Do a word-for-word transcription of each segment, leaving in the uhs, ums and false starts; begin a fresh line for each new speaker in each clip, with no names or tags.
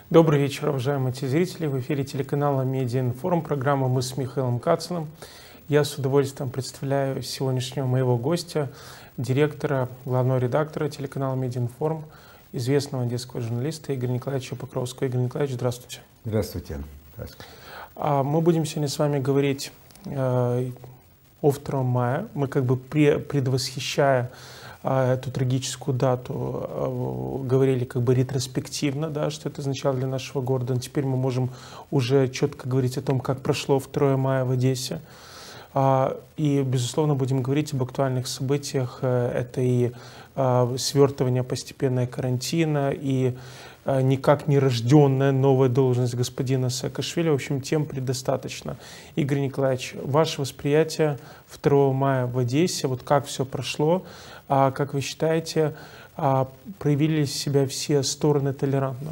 Добрый вечер, уважаемые телезрители. В эфире телеканала Медиаинформ, программа «Мы с Михаилом Кацаном». Я с удовольствием представляю сегодняшнего моего гостя, директора, главного редактора телеканала Медиаинформ, известного одесского журналиста Игоря Николаевича Покровского. Игорь Николаевич, здравствуйте.
Здравствуйте. Здравствуйте.
Мы будем сегодня с вами говорить э, о втором мая. Мы как бы предвосхищая эту трагическую дату говорили как бы ретроспективно, да, что это означало для нашего города. Но теперь мы можем уже четко говорить о том, как прошло второе мая в Одессе. И, безусловно, будем говорить об актуальных событиях. Это и свертывание постепенное карантина, и никак не рожденная новая должность господина Саакашвили. В общем, тем предостаточно. Игорь Николаевич, ваше восприятие второго мая в Одессе, вот как все прошло, а как вы считаете, проявили себя все стороны толерантно?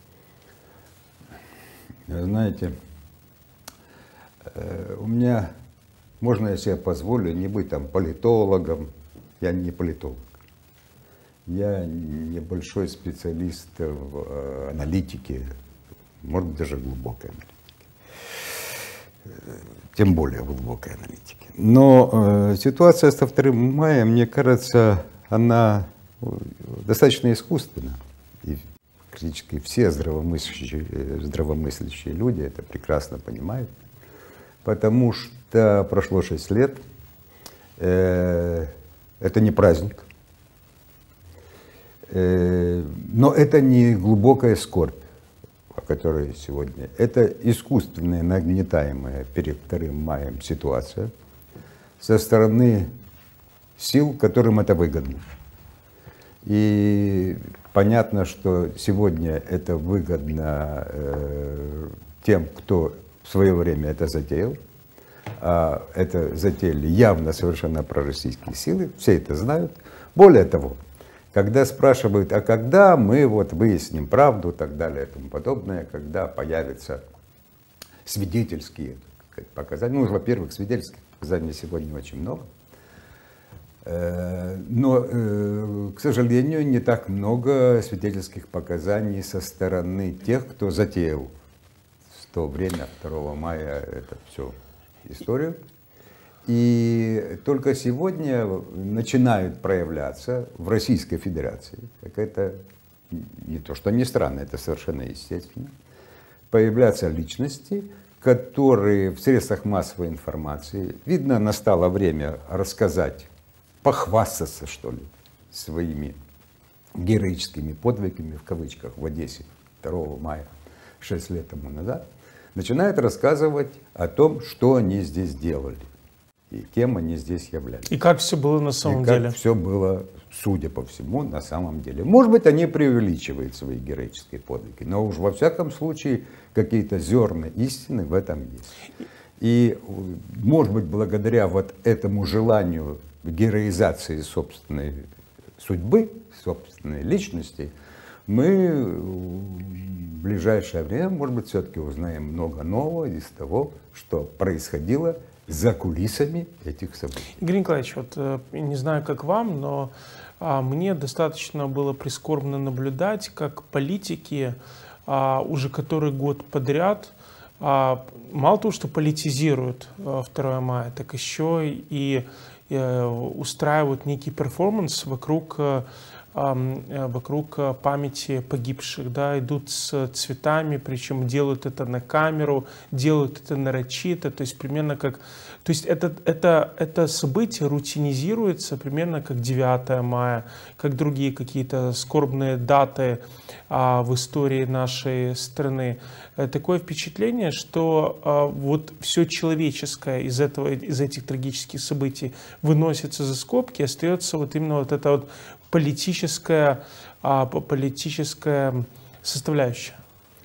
Знаете, у меня, можно я себе позволю не быть там политологом, я не политолог. Я небольшой специалист в аналитике, может быть, даже глубокой аналитике. Тем более глубокой аналитике. Но э, ситуация со вторым мая, мне кажется, она достаточно искусственна. И практически все здравомыслящие, здравомыслящие люди это прекрасно понимают. Потому что прошло шесть лет, э, это не праздник. Но это не глубокая скорбь, о которой сегодня. Это искусственная, нагнетаемая перед вторым маем ситуация со стороны сил, которым это выгодно. И понятно, что сегодня это выгодно э, тем, кто в свое время это затеял. А это затеяли явно совершенно пророссийские силы, все это знают. Более того, когда спрашивают, а когда мы вот выясним правду и так далее и тому подобное, когда появятся свидетельские показания, ну, во-первых, свидетельских показаний сегодня очень много, но, к сожалению, не так много свидетельских показаний со стороны тех, кто затеял в то время, второго мая, это все историю. И только сегодня начинают проявляться в Российской Федерации, как это не то, что не странно, это совершенно естественно, появляться личности, которые в средствах массовой информации, видно, настало время рассказать, похвастаться, что ли, своими героическими подвигами, в кавычках, в Одессе второго мая, шесть лет тому назад, начинают рассказывать о том, что они здесь делали. И кем они здесь являлись.
И как все было на самом
и как
деле.
Все было, судя по всему, на самом деле. Может быть, они преувеличивают свои героические подвиги, но уж во всяком случае какие-то зерна истины в этом есть. И, может быть, благодаря вот этому желанию героизации собственной судьбы, собственной личности, мы в ближайшее время, может быть, все-таки узнаем много нового из того, что происходило за кулисами этих событий.
Игорь Николаевич, вот не знаю, как вам, но а, мне достаточно было прискорбно наблюдать, как политики а, уже который год подряд а, мало того, что политизируют а, второе мая, так еще и, и устраивают некий перформанс вокруг вокруг памяти погибших, да, идут с цветами, причем делают это на камеру, делают это нарочито, то есть примерно как, то есть это, это, это событие рутинизируется примерно как девятое мая, как другие какие-то скорбные даты а, в истории нашей страны. Такое впечатление, что а, вот все человеческое из, этого, из этих трагических событий выносится за скобки, остается вот именно вот это вот политическая, а, политическая составляющая.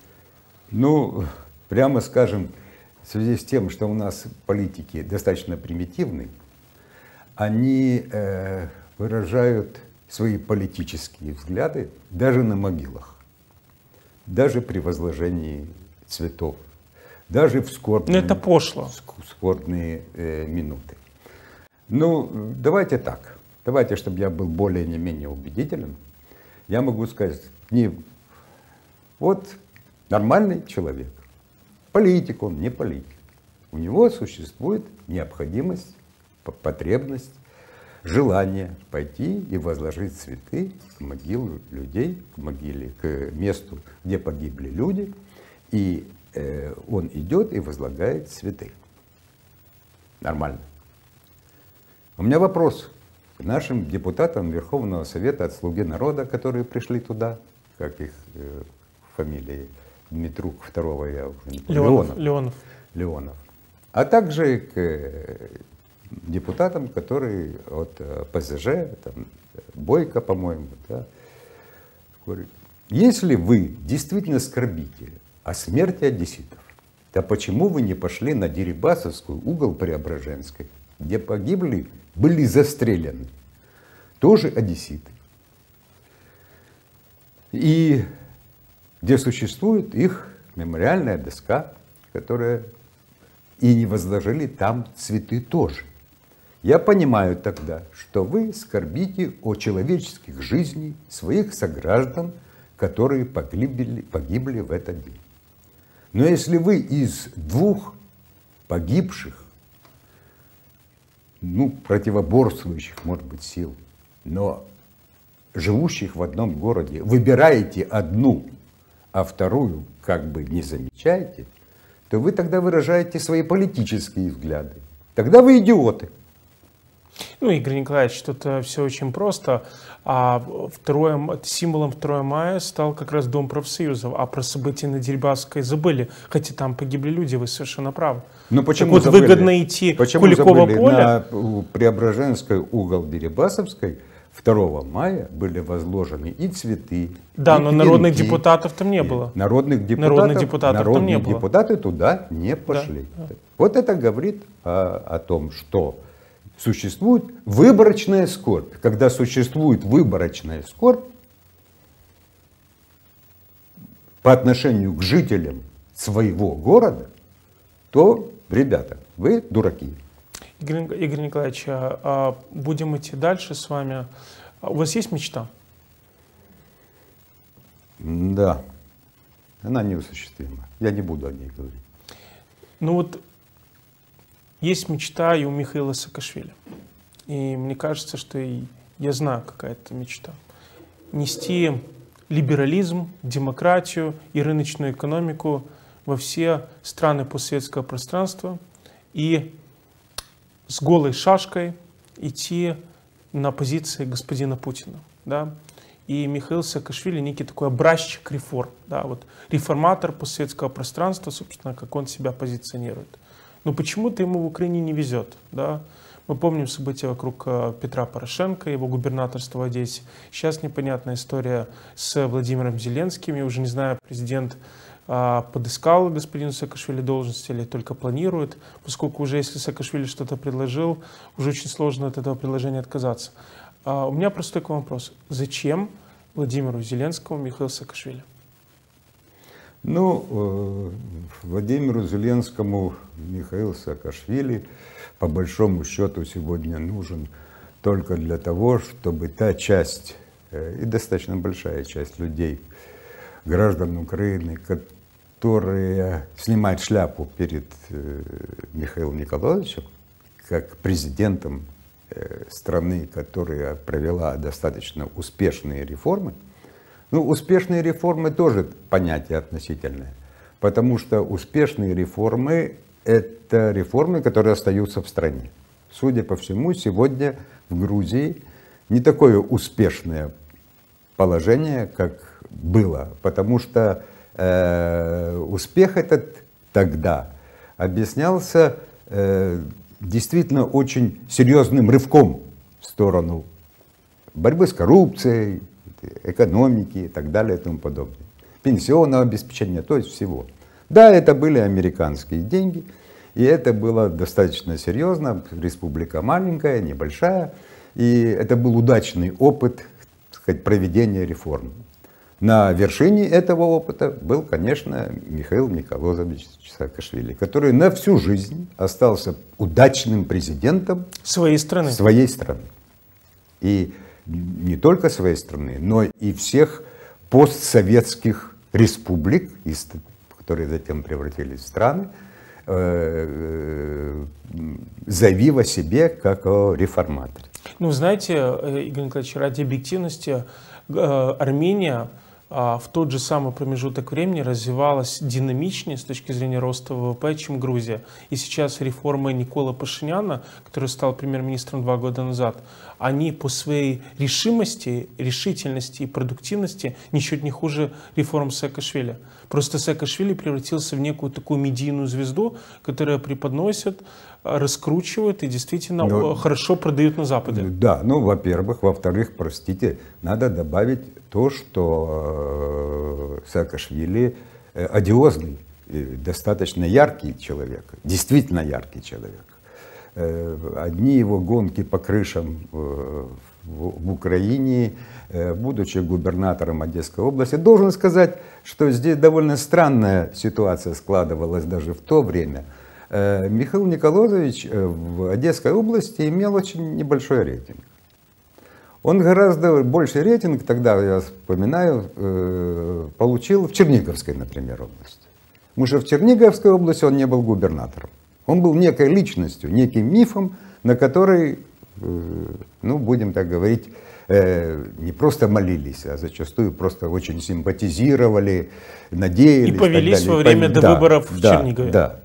Ну, прямо скажем, в связи с тем, что у нас политики достаточно примитивны, они э, выражают свои политические взгляды даже на могилах, даже при возложении цветов, даже в скорбные,
это пошло.
скорбные э, минуты. Ну, давайте так. Давайте, чтобы я был более не менее убедителен, я могу сказать, не, вот Нормальный человек. Политик он, не политик. У него существует необходимость, потребность, желание пойти и возложить цветы к могиле людей, к могиле, к месту, где погибли люди. И э, он идет и возлагает цветы. Нормально. У меня вопрос к нашим депутатам Верховного Совета от «Слуги народа», которые пришли туда, как их э, фамилии, Дмитрук, второго я уже не помню.
Леонов. Леонов.
Леонов. А также к э, депутатам, которые от э, ПСЖ, там, Бойко, по-моему. Да. Если вы действительно скорбите о смерти одесситов, то почему вы не пошли на Дерибасовскую, угол Преображенской, где погибли, были застреляны тоже одесситы, и где существует их мемориальная доска, которая и не возложили там цветы тоже. Я понимаю тогда, что вы скорбите о человеческих жизнях своих сограждан, которые погибли, погибли в этот день. Но если вы из двух погибших, ну, противоборствующих, может быть, сил, но живущих в одном городе, выбираете одну, а вторую как бы не замечаете, то вы тогда выражаете свои политические взгляды. Тогда вы идиоты.
Ну, Игорь Николаевич, тут все очень просто. А второе, символом второго мая стал как раз Дом профсоюзов. А про события на Дерибасовской забыли. Хотя там погибли люди, вы совершенно правы.
Но почему
так вот,
забыли?
выгодно идти
почему
Куликово
забыли?
поле.
На Преображенской, угол Дерибасовской второго мая были возложены и цветы.
Да,
и
но
венки.
народных депутатов там не было.
Народных депутатов,
народных депутатов
народные
там не было.
депутаты туда не пошли.
Да, да.
Вот это говорит о, о том, что существует выборочная скорбь. Когда существует выборочная скорбь по отношению к жителям своего города, то, ребята, вы дураки.
Игорь, Игорь Николаевич, а будем идти дальше с вами. У вас есть мечта?
Да, она неосуществима. Я не буду о ней говорить.
Ну вот, есть мечта и у Михаила Саакашвили. И мне кажется, что и я знаю, какая это мечта. Нести либерализм, демократию и рыночную экономику во все страны постсоветского пространства и с голой шашкой идти на позиции господина Путина. Да? И Михаил Саакашвили некий такой образчик реформ. Да? Вот реформатор постсоветского пространства, собственно, как он себя позиционирует. Но почему-то ему в Украине не везет. Да? Мы помним события вокруг Петра Порошенко, его губернаторства в Одессе. Сейчас непонятная история с Владимиром Зеленским. Я уже не знаю, президент а, подыскал господину Саакашвили должность или только планирует, поскольку уже если Саакашвили что-то предложил, уже очень сложно от этого предложения отказаться. А, у меня простой к вам вопрос. Зачем Владимиру Зеленскому Михаил Саакашвили?
Ну, Владимиру Зеленскому Михаил Саакашвили по большому счету сегодня нужен только для того, чтобы та часть, и достаточно большая часть людей, граждан Украины, которые снимают шляпу перед Михаилом Николаевичем, как президентом страны, которая провела достаточно успешные реформы. Ну, успешные реформы тоже понятие относительное, потому что успешные реформы – это реформы, которые остаются в стране. Судя по всему, сегодня в Грузии не такое успешное положение, как было, потому что э, успех этот тогда объяснялся э, действительно очень серьезным рывком в сторону борьбы с коррупцией, экономики и так далее и тому подобное. Пенсионного обеспечения, то есть всего. Да, это были американские деньги, и это было достаточно серьезно. Республика маленькая, небольшая, и это был удачный опыт, так сказать, проведения реформ. На вершине этого опыта был, конечно, Михаил Николаевич Саакашвили, который на всю жизнь остался удачным президентом
своей страны.
Своей страны. И не только своей страны, но и всех постсоветских республик, которые затем превратились в страны, заявив о себе как о реформаторе.
Ну, знаете, Игорь Николаевич, ради объективности, Армения в тот же самый промежуток времени развивалась динамичнее с точки зрения роста ВВП, чем Грузия. И сейчас реформы Никола Пашиняна, который стал премьер-министром два года назад, они по своей решимости, решительности и продуктивности ничуть не хуже реформ Саакашвили. Просто Саакашвили превратился в некую такую медийную звезду, которая преподносит, раскручивает и действительно Но, хорошо продают на Западе.
Да, ну, во-первых. Во-вторых, простите, надо добавить то, что Саакашвили одиозный, достаточно яркий человек, действительно яркий человек. Одни его гонки по крышам в Украине, будучи губернатором Одесской области. Должен сказать, что здесь довольно странная ситуация складывалась даже в то время. Михаил Николозович в Одесской области имел очень небольшой рейтинг. Он гораздо больший рейтинг, тогда, я вспоминаю, получил в Черниговской, например, области. Потому что в Черниговской области он не был губернатором. Он был некой личностью, неким мифом, на который, ну, будем так говорить, не просто молились, а зачастую просто очень симпатизировали, надеялись.
И повелись во время до выборов в Чернигове.
Да.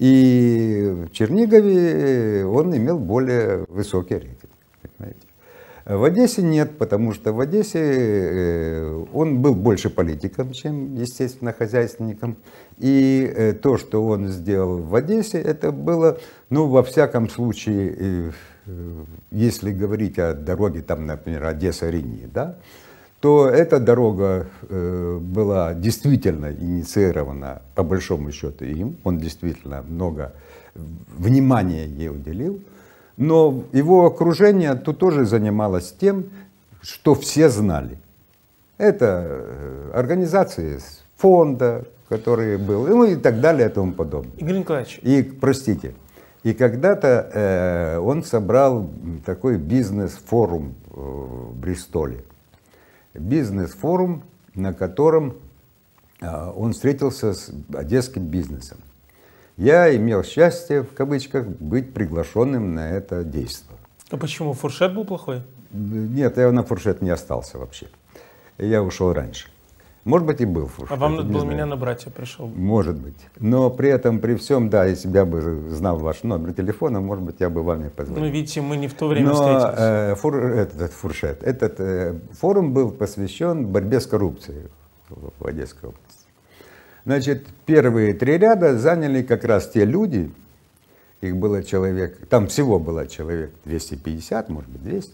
И в Чернигове он имел более высокий рейтинг. Понимаете? В Одессе нет, потому что в Одессе он был больше политиком, чем, естественно, хозяйственником. И то, что он сделал в Одессе, это было, ну, во всяком случае, если говорить о дороге, там, например, Одесса-Рени, да, то эта дорога была действительно инициирована, по большому счету, им. Он действительно много внимания ей уделил. Но его окружение тут тоже занималось тем, что все знали. Это организации фонда, который был, ну и так далее, и тому подобное.
Игорь Николаевич.
И, простите, и когда-то э, он собрал такой бизнес-форум э, в Бристоле. Бизнес-форум, на котором э, он встретился с одесским бизнесом. Я имел счастье, в кавычках, быть приглашенным на это действо.
А почему? Фуршет был плохой?
Нет, я на фуршет не остался вообще. Я ушел раньше. Может быть, и был фуршет.
А вам надо было меня набрать, я пришел.
Может быть. Но при этом, при всем, да, если бы я бы знал ваш номер телефона, может быть, я бы вам и позвонил.
Ну, видите, мы не в то время
Но,
встретились.
Э, фур, этот фуршет, этот э, форум был посвящен борьбе с коррупцией в Одесской области. Значит, первые три ряда заняли как раз те люди, их было человек, там всего было человек двести пятьдесят, может быть, двести.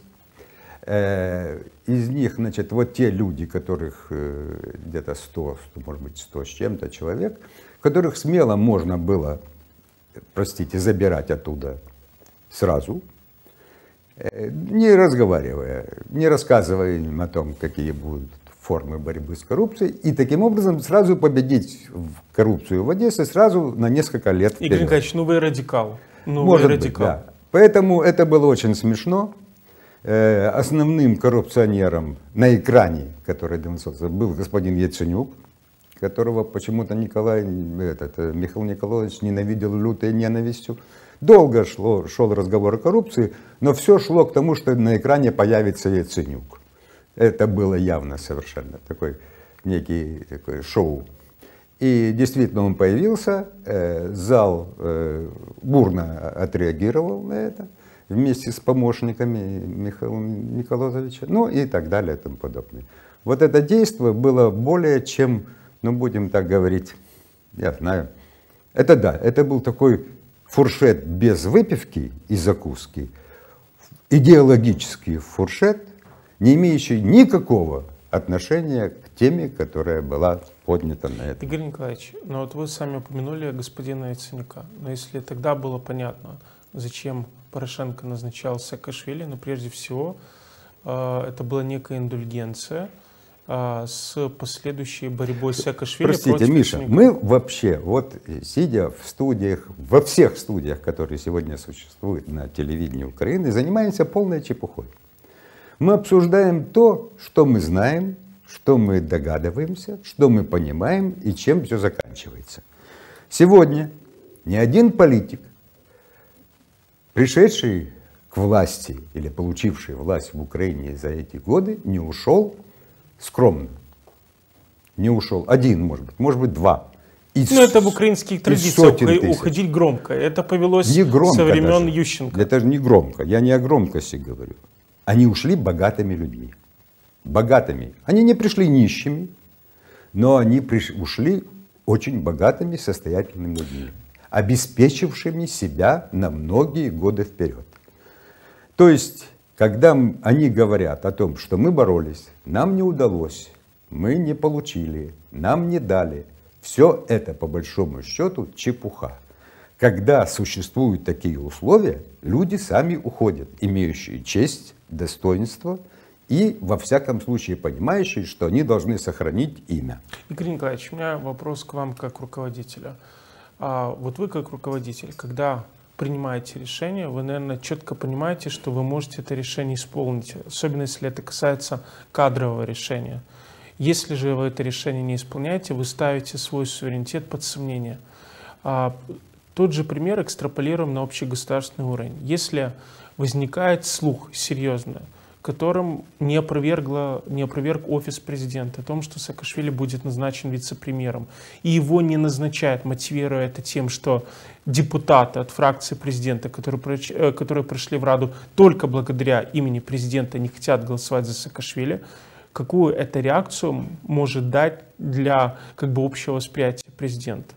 Из них, значит, вот те люди, которых где-то сто, может быть, сто с чем-то человек, которых смело можно было, простите, забирать оттуда сразу, не разговаривая, не рассказывая им о том, какие будут формы борьбы с коррупцией, и таким образом сразу победить коррупцию в Одессе сразу на несколько лет вперед.
Игорь Николаевич, ну вы радикал. Ну,
Может
вы
быть,
радикал.
да. Поэтому это было очень смешно. Э, основным коррупционером на экране, который демонстрировался, был господин Яценюк, которого почему-то Николай, этот, Михаил Николаевич ненавидел лютой ненавистью. Долго шло, шел разговор о коррупции, но все шло к тому, что на экране появится Яценюк. Это было явно совершенно такой некий такой шоу. И действительно он появился, э, зал э, бурно отреагировал на это, вместе с помощниками Михаила Николозовича, ну и так далее и тому подобное. Вот это действие было более чем, ну будем так говорить, я знаю, это да, это был такой фуршет без выпивки и закуски, идеологический фуршет, не имеющий никакого отношения к теме, которая была поднята на это.
Игорь Николаевич, ну вот вы сами упомянули господина Яценюка, но если тогда было понятно, зачем Порошенко назначал Саакашвили, но прежде всего это была некая индульгенция с последующей борьбой Саакашвили.
Простите,
против
Миша,
Яценюка.
мы вообще, вот сидя в студиях, во всех студиях, которые сегодня существуют на телевидении Украины, занимаемся полной чепухой. Мы обсуждаем то, что мы знаем, что мы догадываемся, что мы понимаем и чем все заканчивается. Сегодня ни один политик, пришедший к власти или получивший власть в Украине за эти годы, не ушел скромно. Не ушел. Один, может быть, может быть, два. Из,
ну, это в украинских традициях уходить громко. Это повелось
не громко
со времен
даже.
Ющенко.
Это же не громко. Я не о громкости говорю. Они ушли богатыми людьми. Богатыми. Они не пришли нищими, но они приш... ушли очень богатыми, состоятельными людьми, обеспечившими себя на многие годы вперед. То есть, когда они говорят о том, что мы боролись, нам не удалось, мы не получили, нам не дали, все это, по большому счету, чепуха. Когда существуют такие условия, люди сами уходят, имеющие честь, достоинство и, во всяком случае, понимающие, что они должны сохранить имя.
Игорь Николаевич, у меня вопрос к вам как руководителя. А вот вы как руководитель, когда принимаете решение, вы, наверное, четко понимаете, что вы можете это решение исполнить, особенно если это касается кадрового решения. Если же вы это решение не исполняете, вы ставите свой суверенитет под сомнение. А, тот же пример экстраполируем на общегосударственный уровень. Если возникает слух серьезный, которым не, опровергла, не опроверг офис президента о том, что Саакашвили будет назначен вице-премьером, и его не назначают, мотивируя это тем, что депутаты от фракции президента, которые, которые прошли в Раду только благодаря имени президента, не хотят голосовать за Саакашвили, какую это реакцию может дать для как бы общего восприятия президента?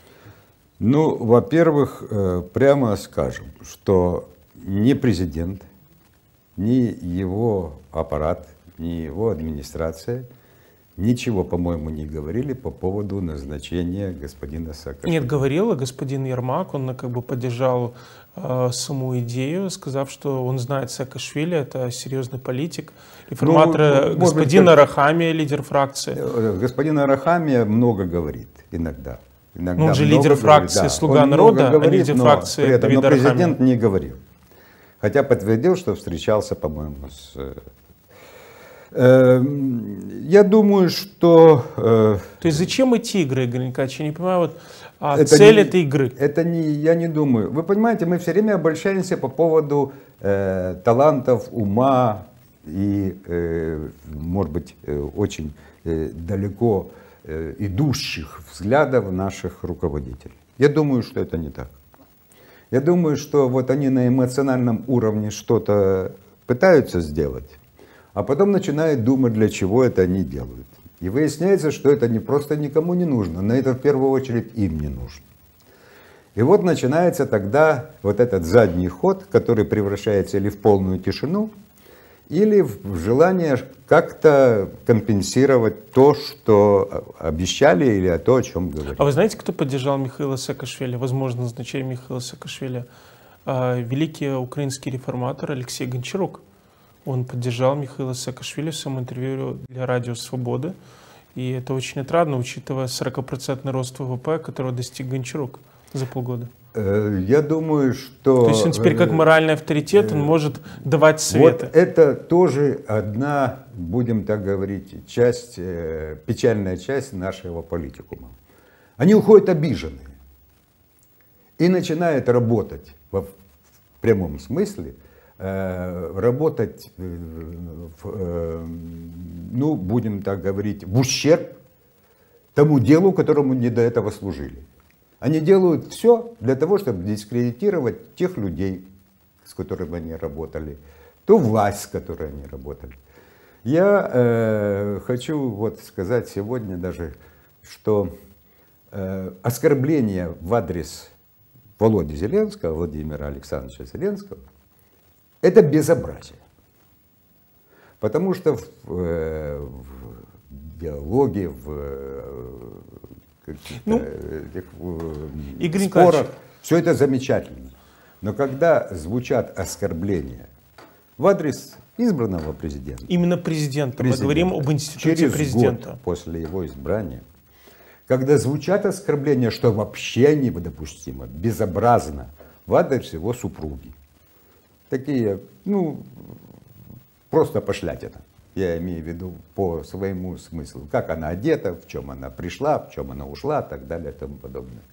Ну, во-первых, прямо скажем, что ни президент, ни его аппарат, ни его администрация ничего, по-моему, не говорили по поводу назначения господина Саакашвили.
Нет, говорил господин Ермак, он как бы поддержал э, саму идею, сказав, что он знает Саакашвили, это серьезный политик. Реформатор ну, господин быть, Арахамия, лидер фракции.
Господин Арахамия много говорит иногда. иногда
ну, он же лидер фракции говорит, да. «Слуга
он
народа»,
говорит,
а лидер
но
фракции
при этом,
Давид
но
Арахамия.
Президент не говорил. Хотя подтвердил, что встречался, по-моему, с... Я думаю, что...
То есть зачем эти игры, Игорь Николаевич? Я не понимаю, вот, а
это
цель
не,
этой игры.
Это не, я не думаю. Вы понимаете, мы все время обольщаемся по поводу э, талантов, ума и, э, может быть, э, очень э, далеко э, идущих взглядов наших руководителей. Я думаю, что это не так. Я думаю, что вот они на эмоциональном уровне что-то пытаются сделать, а потом начинают думать, для чего это они делают. И выясняется, что это не просто никому не нужно, но это в первую очередь им не нужно. И вот начинается тогда вот этот задний ход, который превращается или в полную тишину, или в желание как-то компенсировать то, что обещали, или то, о чем говорили.
А вы знаете, кто поддержал Михаила Саакашвили, возможно, назначение Михаила Саакашвили? Великий украинский реформатор Алексей Гончарук. Он поддержал Михаила Саакашвили в своем интервью для Радио Свободы. И это очень отрадно, учитывая сорокапроцентный рост ВВП, которого достиг Гончарук за полгода.
Я думаю, что...
То есть он теперь как моральный авторитет, он может давать советы.
Вот это тоже одна, будем так говорить, часть, печальная часть нашего политикума. Они уходят обиженные и начинают работать в прямом смысле, работать, в, ну, будем так говорить, в ущерб тому делу, которому они до этого служили. Они делают все для того, чтобы дискредитировать тех людей, с которыми они работали, ту власть, с которой они работали. Я э, хочу вот сказать сегодня даже, что э, оскорбление в адрес Володи Зеленского, Владимира Александровича Зеленского, это безобразие. Потому что в, э, в диалоге, в
ну,
этих,
Игорь
спорах, все это замечательно. Но когда звучат оскорбления в адрес избранного президента,
именно президента, президента, мы говорим об институте
через
президента.
Год после его избрания, когда звучат оскорбления, что вообще недопустимо, безобразно, в адрес его супруги. Такие, ну, просто пошлятина. я имею в виду по своему смыслу, как она одета, в чем она пришла, в чем она ушла, и так далее и тому подобное.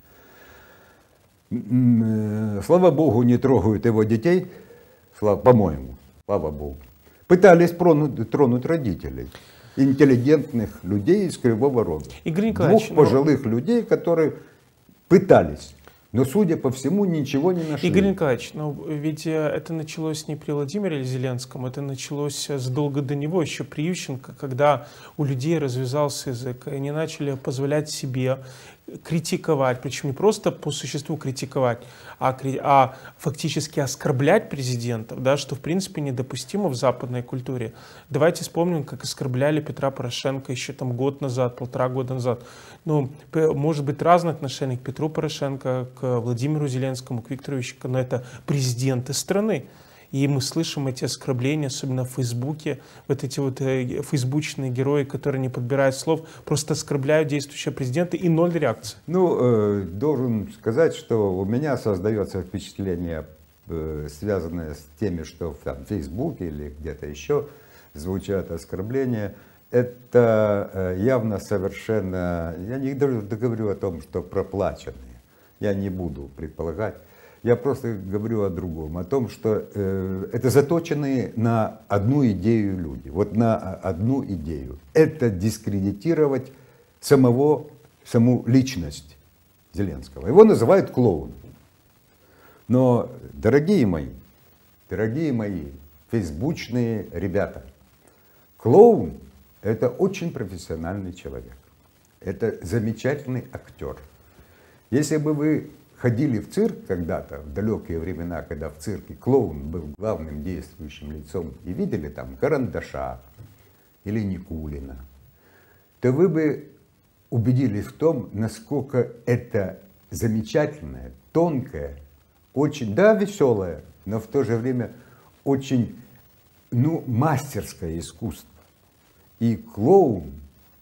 Слава Богу, не трогают его детей, по-моему, слава Богу. Пытались тронуть, тронуть родителей, интеллигентных людей из Кривого Рога.
Игорь Николаевич,
двух пожилых но... людей, которые пытались. Но, судя по всему, ничего не нашли.
Игорь Николаевич, но ведь это началось не при Владимире Зеленском, это началось задолго до него, еще при Ющенко, когда у людей развязался язык, и они начали позволять себе критиковать, причем не просто по существу критиковать, а, а фактически оскорблять президентов, да, что в принципе недопустимо в западной культуре. Давайте вспомним, как оскорбляли Петра Порошенко еще там год назад, полтора года назад. Ну, может быть разное отношение к Петру Порошенко, к Владимиру Зеленскому, к Виктору Ющенко, но это президенты страны. И мы слышим эти оскорбления, особенно в Фейсбуке. Вот эти вот э, фейсбучные герои, которые не подбирают слов, просто оскорбляют действующего президента, и ноль реакции.
Ну, э, должен сказать, что у меня создается впечатление, э, связанное с теми, что в там, Фейсбуке или где-то еще звучат оскорбления. Это э, явно совершенно... Я не говорю о том, что проплаченные. Я не буду предполагать. Я просто говорю о другом, о том, что э, это заточенные на одну идею люди, вот на одну идею. Это дискредитировать самого, саму личность Зеленского. Его называют клоун. Но, дорогие мои, дорогие мои фейсбучные ребята, клоун — это очень профессиональный человек. Это замечательный актер. Если бы вы ходили в цирк когда-то, в далекие времена, когда в цирке клоун был главным действующим лицом, и видели там Карандаша или Никулина, то вы бы убедились в том, насколько это замечательное, тонкое, очень, да, веселое, но в то же время очень, ну, мастерское искусство. И клоун,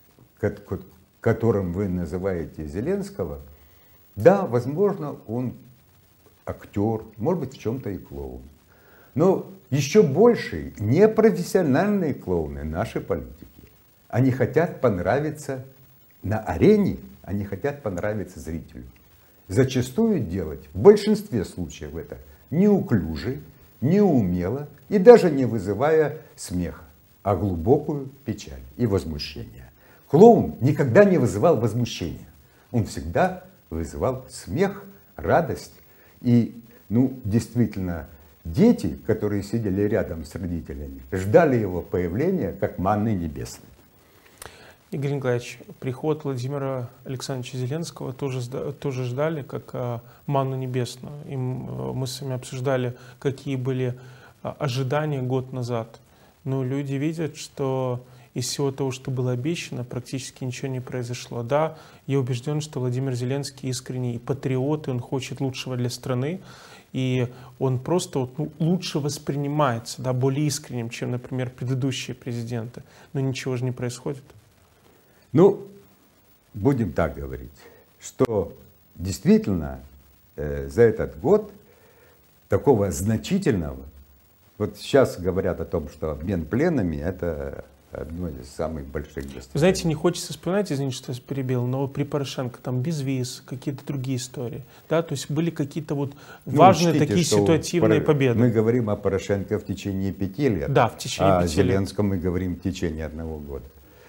которым вы называете Зеленского, да, возможно, он актер, может быть, в чем-то и клоун. Но еще больше непрофессиональные клоуны, наши политики. Они хотят понравиться на арене, они хотят понравиться зрителю. Зачастую делать, в большинстве случаев это, неуклюже, неумело и даже не вызывая смеха, а глубокую печаль и возмущение. Клоун никогда не вызывал возмущения. Он всегда вызывал смех, радость. И, ну, действительно, дети, которые сидели рядом с родителями, ждали его появления как манны небесной.
Игорь Николаевич, приход Владимира Александровича Зеленского тоже, тоже ждали как а, манну небесную. И мы с вами обсуждали, какие были а, ожидания год назад. Но люди видят, что из всего того, что было обещано, практически ничего не произошло. Да, я убежден, что Владимир Зеленский искренний патриот, и он хочет лучшего для страны, и он просто вот, ну, лучше воспринимается, да, более искренним, чем, например, предыдущие президенты. Но ничего же не происходит.
Ну, будем так говорить, что действительно э, за этот год такого значительного, вот сейчас говорят о том, что обмен пленами — это одно из самых больших достижений.
Вы знаете, не хочется вспоминать, извините, что я перебил, но при Порошенко там без виз, какие-то другие истории. Да, то есть были какие-то вот важные, ну, учтите, такие ситуативные победы.
Мы говорим о Порошенко в течение пяти лет,
да, в течение
а о
пяти лет.
Зеленском мы говорим в течение одного года.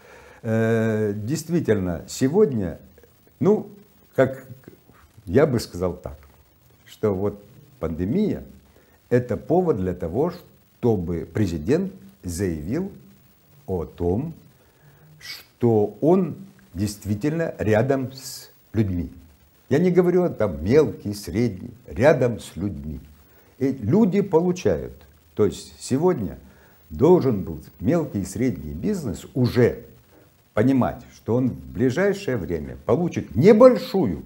Э, действительно, сегодня, ну, как я бы сказал так, что вот пандемия — это повод для того, чтобы президент заявил о том, что он действительно рядом с людьми. Я не говорю о там мелкий, средний, рядом с людьми. И люди получают. То есть сегодня должен был мелкий и средний бизнес уже понимать, что он в ближайшее время получит небольшую,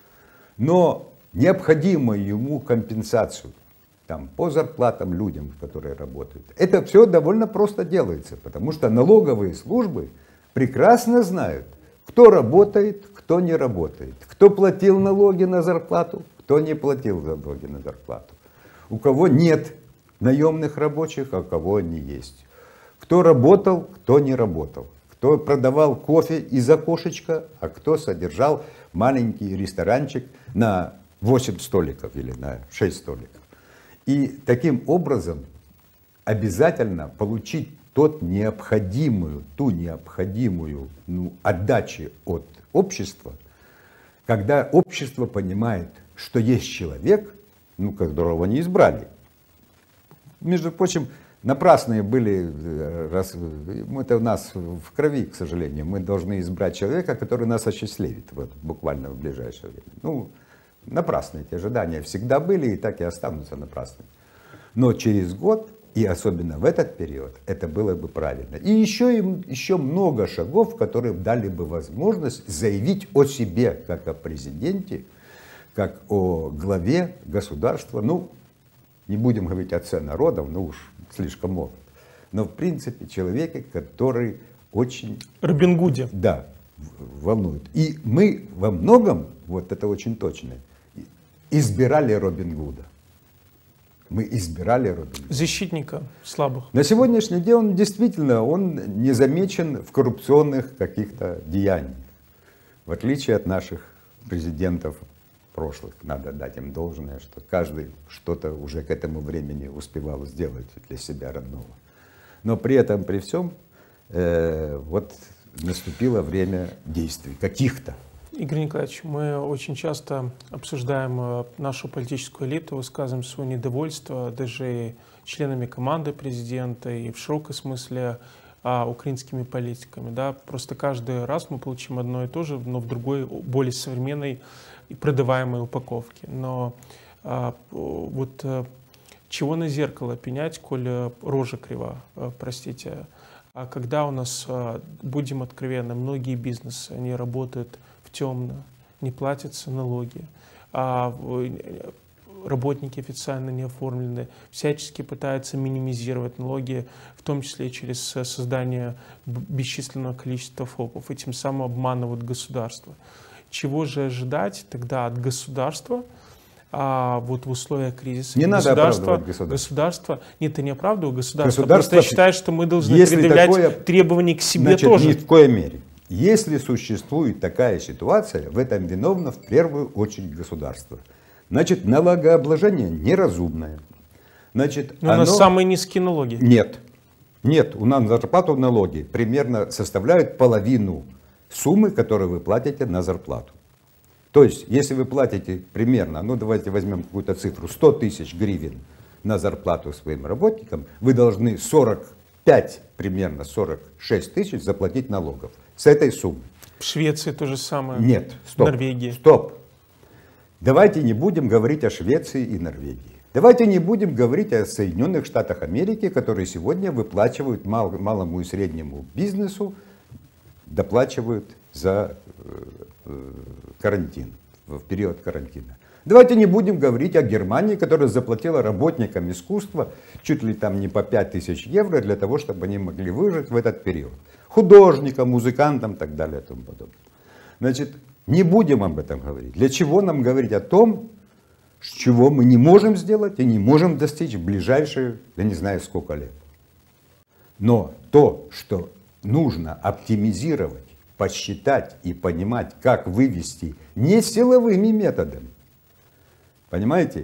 но необходимую ему компенсацию там, по зарплатам людям, которые работают. Это все довольно просто делается, потому что налоговые службы прекрасно знают, кто работает, кто не работает, кто платил налоги на зарплату, кто не платил налоги на зарплату, у кого нет наемных рабочих, а у кого они есть, Кто работал, кто не работал. Кто продавал кофе из окошечка, а кто содержал маленький ресторанчик на восемь столиков или на шесть столиков. И таким образом обязательно получить тот необходимую, ту необходимую ну, отдачу от общества, когда общество понимает, что есть человек, ну, которого не избрали. Между прочим, напрасные были, раз, это у нас в крови, к сожалению, мы должны избрать человека, который нас осчастливит, вот, буквально в ближайшее время. Ну, напрасные эти ожидания всегда были и так и останутся напрасными. Но через год, и особенно в этот период, это было бы правильно. И еще, еще много шагов, которые дали бы возможность заявить о себе, как о президенте, как о главе государства. Ну, не будем говорить отце народов, ну уж слишком молод. Но в принципе человеке, который очень...
Робин Гуде.
Да, волнует. И мы во многом, вот это очень точно, избирали Робин Гуда. Мы избирали Робин Гуда.
Защитника слабых.
На сегодняшний день он действительно он не замечен в коррупционных каких-то деяниях. В отличие от наших президентов прошлых. Надо дать им должное, что каждый что-то уже к этому времени успевал сделать для себя родного. Но при этом, при всем, э, вот наступило время действий каких-то.
Игорь Николаевич, мы очень часто обсуждаем нашу политическую элиту, высказываем свое недовольство даже членами команды президента и в широком смысле а, украинскими политиками. Да? Просто каждый раз мы получим одно и то же, но в другой, более современной и продаваемой упаковке. Но а, вот а, чего на зеркало пенять, коль рожа крива, а, простите. А когда у нас, а, будем откровенны, многие бизнесы, они работают в темно, не платятся налоги, а работники официально не оформлены, всячески пытаются минимизировать налоги, в том числе через создание бесчисленного количества ФОПов, и тем самым обманывают государство. Чего же ожидать тогда от государства, а вот в условиях кризиса?
Не надо оправдывать
государство.
Государство,
нет, это не оправдываю государство,
государство,
просто я считаю, что мы должны предъявлять такое, требования к себе
значит,
тоже.
Ни в коей мере. Если существует такая ситуация, в этом виновно в первую очередь государство. Значит, налогообложение неразумное. Значит,
Но
оно...
у нас самые низкие налоги.
Нет. Нет, у нас зарплату налоги примерно составляют половину суммы, которую вы платите на зарплату. То есть, если вы платите примерно, ну давайте возьмем какую-то цифру, сто тысяч гривен на зарплату своим работникам, вы должны сорок пять, примерно сорок шесть тысяч заплатить налогов с этой суммы.
В Швеции то же самое.
Нет, стоп.
Норвегии.
Стоп. Давайте не будем говорить о Швеции и Норвегии. Давайте не будем говорить о Соединенных Штатах Америки, которые сегодня выплачивают мал, малому и среднему бизнесу, доплачивают за э, карантин, в период карантина. Давайте не будем говорить о Германии, которая заплатила работникам искусства чуть ли там не по пять тысяч евро для того, чтобы они могли выжить в этот период. Художникам, музыкантам и так далее и тому подобное. Значит, не будем об этом говорить. Для чего нам говорить о том, чего мы не можем сделать и не можем достичь в ближайшие, я не знаю сколько лет. Но то, что нужно оптимизировать, посчитать и понимать, как вывести не силовыми методами. Понимаете?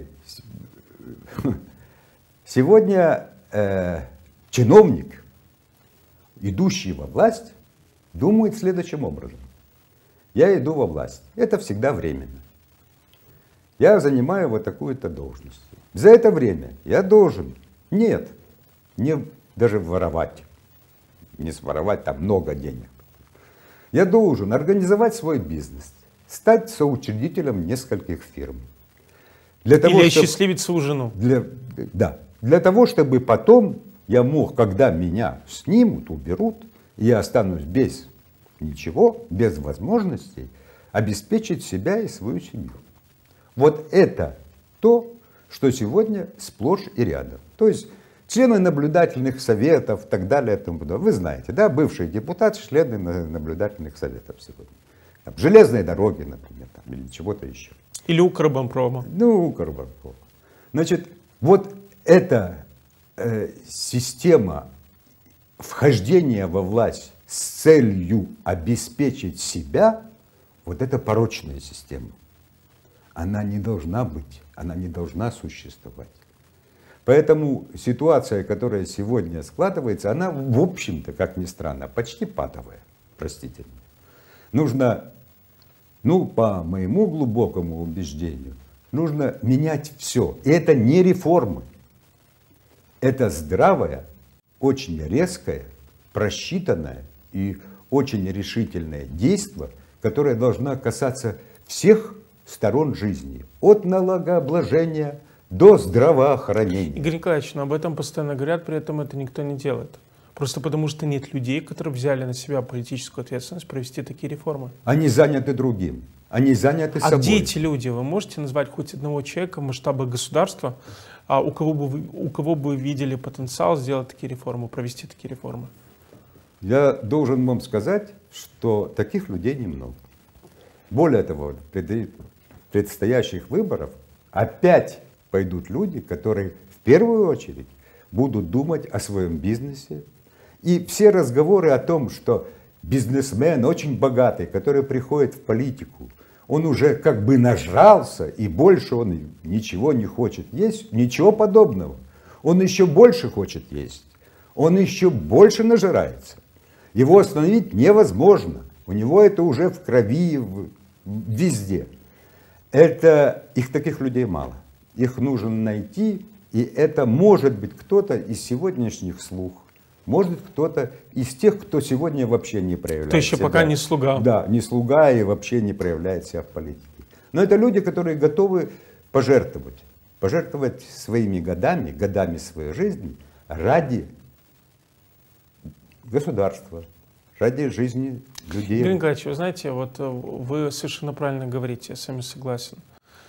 Сегодня э, чиновник, идущий во власть, думает следующим образом. Я иду во власть. Это всегда временно. Я занимаю вот такую-то должность. За это время я должен, нет, не даже воровать, не своровать там много денег. Я должен организовать свой бизнес, стать соучредителем нескольких фирм. Для того,
Или
чтобы,
осчастливить свою жену.
Для, да, для того, чтобы потом я мог, когда меня снимут, уберут, и я останусь без ничего, без возможностей, обеспечить себя и свою семью. Вот это то, что сегодня сплошь и рядом. То есть члены наблюдательных советов и так далее. Тому подобное. Вы знаете, да, бывшие депутаты, члены наблюдательных советов сегодня. Там, железные дороги, например, там, или чего-то еще.
Или Укрбанпрома.
Ну, Укрбанпрома. Значит, вот эта э, система вхождение во власть с целью обеспечить себя, вот это порочная система. Она не должна быть, она не должна существовать. Поэтому ситуация, которая сегодня складывается, она, в общем-то, как ни странно, почти патовая, простите меня. Нужно, ну, по моему глубокому убеждению, нужно менять все. И это не реформы. Это здравое, очень резкое, просчитанное и очень решительное действие, которое должно касаться всех сторон жизни. От налогообложения до здравоохранения.
Игорь Николаевич, но об этом постоянно говорят, при этом это никто не делает. Просто потому что нет людей, которые взяли на себя политическую ответственность провести такие реформы.
Они заняты другим. Они заняты
а
собой.
А где эти люди? Вы можете назвать хоть одного человека в масштабах государства, а у кого бы вы, у кого бы вы видели потенциал сделать такие реформы, провести такие реформы?
Я должен вам сказать, что таких людей немного. Более того, в предстоящих выборах опять пойдут люди, которые в первую очередь будут думать о своем бизнесе. И все разговоры о том, что бизнесмен очень богатый, который приходит в политику, он уже как бы нажрался, и больше он ничего не хочет есть, ничего подобного. Он еще больше хочет есть, он еще больше нажирается. Его остановить невозможно. У него это уже в крови, везде. Это, их таких людей мало. Их нужно найти, и это может быть кто-то из сегодняшних слух. Может кто-то из тех, кто сегодня вообще не проявляет
себя. Кто еще
себя.
пока не слуга.
Да, не слуга и вообще не проявляет себя в политике. Но это люди, которые готовы пожертвовать. Пожертвовать своими годами, годами своей жизни ради государства, ради жизни людей.
Игорь Николаевич, вы знаете, вот вы совершенно правильно говорите, я с вами согласен.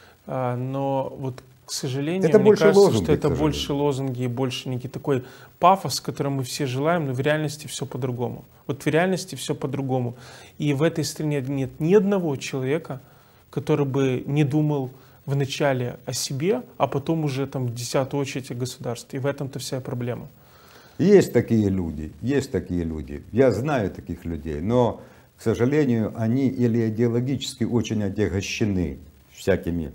Но вот, к сожалению,
это
мне кажется,
лозунги,
что это больше лозунги и больше некий такой пафос, которым мы все желаем, но в реальности все по-другому. Вот в реальности все по-другому. И в этой стране нет ни одного человека, который бы не думал вначале о себе, а потом уже там в десятую очередь о государстве. И в этом-то вся проблема.
Есть такие люди, есть такие люди. Я знаю таких людей, но, к сожалению, они или идеологически очень отягощены всякими,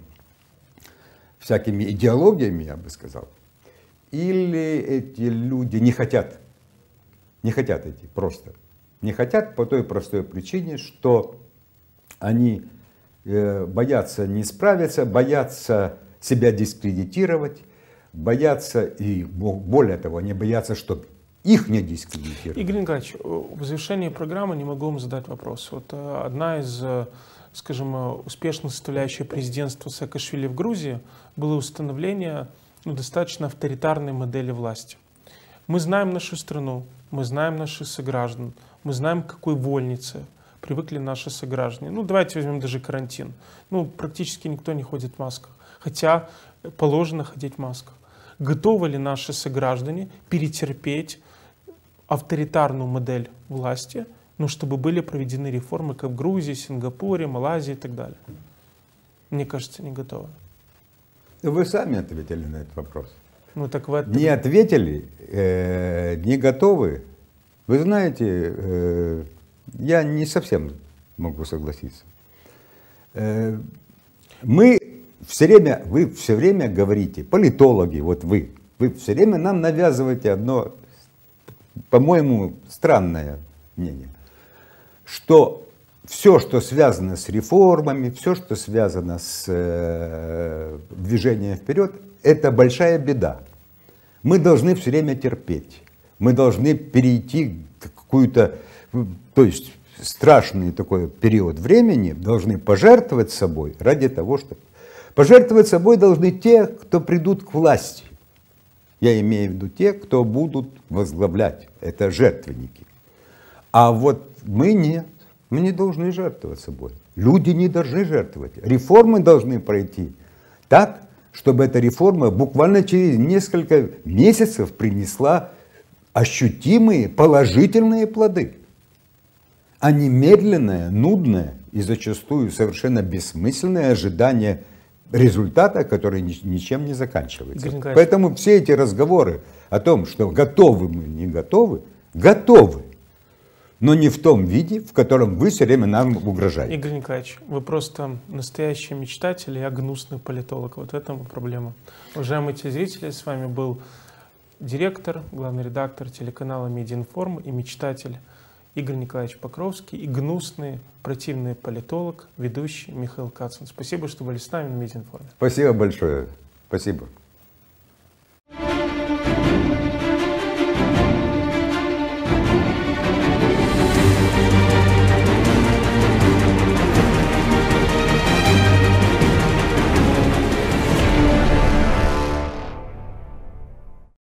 всякими идеологиями, я бы сказал, или эти люди не хотят, не хотят идти просто. Не хотят по той простой причине, что они э, боятся не справиться, боятся себя дискредитировать, боятся, и более того, они боятся, чтобы их не дискредитировали.
Игорь Николаевич, в завершении программы не могу вам задать вопрос. Вот одна из, скажем, успешных составляющих президентства Саакашвили в Грузии было установление ну, достаточно авторитарной модели власти. Мы знаем нашу страну, мы знаем наших сограждан, мы знаем, к какой вольнице привыкли наши сограждане. Ну, давайте возьмем даже карантин. Ну, практически никто не ходит в масках, хотя положено ходить в масках. Готовы ли наши сограждане перетерпеть авторитарную модель власти, ну, чтобы были проведены реформы, как в Грузии, Сингапуре, Малайзии и так далее? Мне кажется, не готовы.
Вы сами ответили на этот вопрос.
Ну, так вы...
Не ответили, э, не готовы. Вы знаете, э, я не совсем могу согласиться. Э, мы все время, вы все время говорите, политологи, вот вы, вы все время нам навязываете одно, по-моему, странное мнение, что все, что связано с реформами, все, что связано с э, движением вперед, это большая беда. Мы должны все время терпеть, мы должны перейти в какую-то, то есть страшный такой период времени, должны пожертвовать собой ради того, чтобы... Пожертвовать собой должны те, кто придут к власти. Я имею в виду те, кто будут возглавлять. Это жертвенники. А вот мы нет. Мы не должны жертвовать собой. Люди не должны жертвовать. Реформы должны пройти так, чтобы эта реформа буквально через несколько месяцев принесла ощутимые положительные плоды. А не медленное, нудное и зачастую совершенно бессмысленное ожидание результата, который ничем не заканчивается. Поэтому все эти разговоры о том, что готовы мы, не готовы, готовы, но не в том виде, в котором вы все время нам угрожаете.
Игорь Николаевич, вы просто настоящий мечтатель, я гнусный политолог. Вот в этом и проблема. Уважаемые телезрители, с вами был директор, главный редактор телеканала Медиаинформ и мечтатель Игорь Николаевич Покровский и гнусный, противный политолог, ведущий Михаил Кацин. Спасибо, что были с нами на Медиаинформе.
Спасибо большое. Спасибо.